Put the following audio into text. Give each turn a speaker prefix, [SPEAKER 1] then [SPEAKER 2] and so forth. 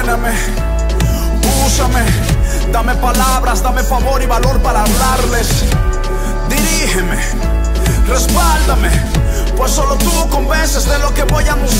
[SPEAKER 1] lléname, úsame, dame palabras, dame favor y valor para hablarles. Dirígeme, respáldame, pues solo tú convences de lo que voy a anunciar.